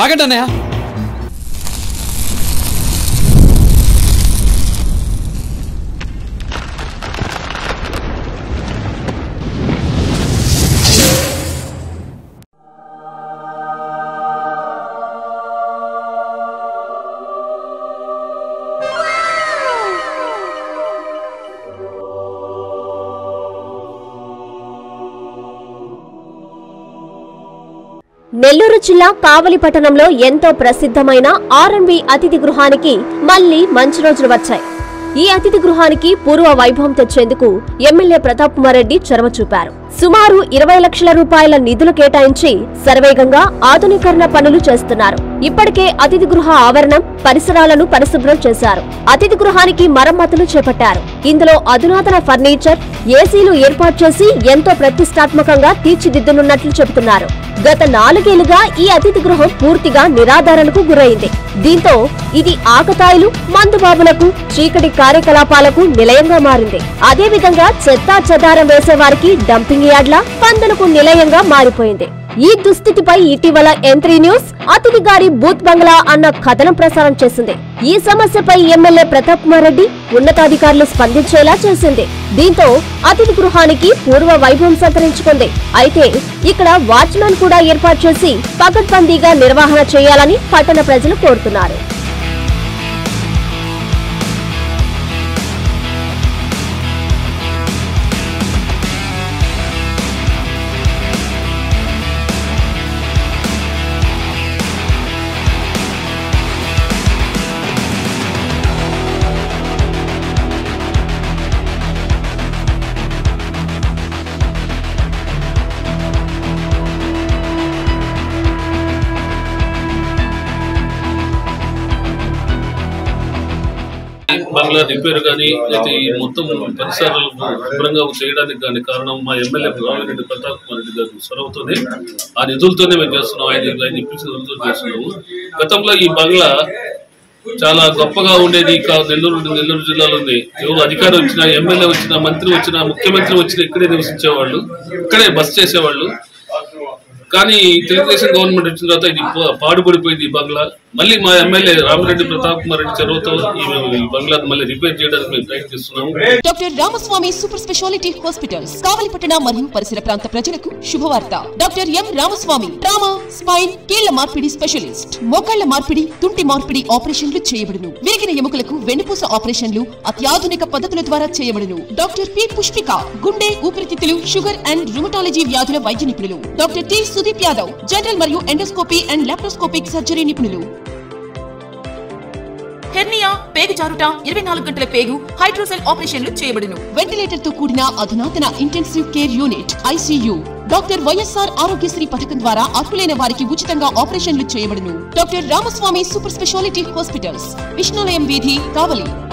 ఆగండి అన్నయ్య. నెల్లూరు జిల్లా కావలి పట్టణంలో ఎంతో ప్రసిద్ధమైన ఆర్ఎన్బి అతిథి గృహానికి మళ్లీ మంచి రోజులు వచ్చాయి. ఈ అతిథి గృహానికి పూర్వ వైభవం తెచ్చేందుకు ఎమ్మెల్యే ప్రతాప్ కుమార్ రెడ్డి చొరవ చూపారు. సుమారు 20 లక్షల రూపాయల నిధులు కేటాయించి శరవేగంగా ఆధునీకరణ పనులు చేస్తున్నారు. ఇప్పటికే అతిథి గృహ ఆవరణం పరిసరాలను పరిశుభ్రం చేశారు. అతిథి గృహానికి మరమ్మతులు చేపట్టారు. ఇందులో అధునాతన ఫర్నిచర్, ఏసీలు ఏర్పాటు చేసి ఎంతో ప్రతిష్టాత్మకంగా తీర్చిదిద్దనున్నట్లు చెబుతున్నారు. గత 4 ఏళ్లుగా ఈ అతిథి గృహం పూర్తిగా నిరాధారణకు గురైంది. దీంతో ఇది ఆకతాయిలు, మందుబాబులకు, చీకటి కార్యకలాపాలకు నిలయంగా మారింది. అదేవిధంగా చెత్తా చెదారం వేసేవారికి డంపింగ్ యార్డ్ల, పందులకు నిలయంగా మారిపోయింది. ఈ దుస్థితిపై ఇటీవల M3 న్యూస్ అతిథి గారి బూత్ బంగ్లా అన్న కథనం ప్రసారం చేసింది. ఈ సమస్యపై ఎమ్మెల్యే ప్రతాప్ కుమార్ రెడ్డి ఉన్నతాధికారులు స్పందించేలా చేసింది. దీంతో అతిథి గృహానికి పూర్వ వైభవం సంతరించుకుంది. అయితే ఇక్కడ వాచ్మెన్ కూడా ఏర్పాటు చేసి పకడ్బందీగా నిర్వహణ చేయాలని పట్టణ ప్రజలు కోరుతున్నారు. బంగ్లా రిపేర్ కానీ లేకపోతే ఈ మొత్తం పరిసరాలు శుభ్రంగా చేయడానికి కానీ కారణం మా ఎమ్మెల్యే రామిరెడ్డి ప్రతాప్ కుమార్ రెడ్డి గారి చొరవతోనే, ఆ నిధులతోనే మేము చేస్తున్నాం. ఆయన ఇప్పించిన నిధులతో చేస్తున్నాము. గతంలో ఈ బంగ్లా చాలా గొప్పగా ఉండేది. నెల్లూరు జిల్లాలో ఉంది. ఎవరు అధికారం వచ్చినా, ఎమ్మెల్యే వచ్చినా, మంత్రి వచ్చినా, ముఖ్యమంత్రి వచ్చినా ఇక్కడే నివసించేవాళ్ళు, ఇక్కడే బస చేసేవాళ్ళు. కానీ తెలుగుదేశం గవర్నమెంట్ వచ్చిన తర్వాత ఇది పాడుపడిపోయింది ఈ బంగ్లా. మళ్ళీ మా ఎమ్మెల్యే రామిరెడ్డి ప్రతాప్ కుమార్ రెడ్డి చొరవతో ఈ బంగ్లా మళ్ళీ రిపేర్ చేయడానికి మేము ప్రయత్నిస్తున్నాము. Doctor Ramaswamy super speciality hospitals కావలిపట్టణ మరియు పరిసర ప్రాంత ప్రజలకు శుభవార్త. Doctor M Ramaswamy trauma, spine, కీళ్ల మార్పిడి స్పెషలిస్ట్. మోకాళ్ల మార్పిడి, తుంటి మార్పిడి ఆపరేషన్లు చేయబడును. విరిగిన ఎముకలకు వెన్నుపూస ఆపరేషన్లు అత్యాధునిక పద్ధతుల ద్వారా చేయబడును. డాక్టర్ పి పుష్పిక గుండె, ఊపిరితిత్తులు, షుగర్ అండ్ రుమటాలజీ వ్యాధుల వైద్య నిపుణులు. Doctor T Sudeep Yadav general మరియు ఎండోస్కోపీ అండ్ లాప్రోస్కోపిక్ సర్జరీ నిపుణులు. హెర్నియా, పేగు జారుట, 24 గంటల పేగు, హైడ్రోసెల్ ఆపరేషన్లు చేయబడును. వెంటిలేటర్ తో కూడిన అధునాతన intensive care unit ICU. Doctor YSR Aarogyasri పథకం ద్వారా అర్హులైన వారికి ఉచితంగా ఆపరేషన్లు చేయబడును. Doctor Ramaswamy super speciality hospitals, Vishnulayam వీధి, కావలి.